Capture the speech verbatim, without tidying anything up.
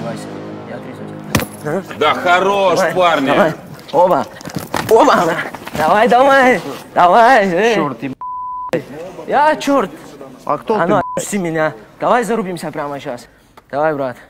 сдавайся. Я трясусь. Да хорош, Давай, парни. Давай. Оба. Оба. Давай, давай. Давай. Эй. Черт, ты, Я черт. а кто А ты? ну, отпусти меня. Давай зарубимся прямо сейчас. Давай, брат.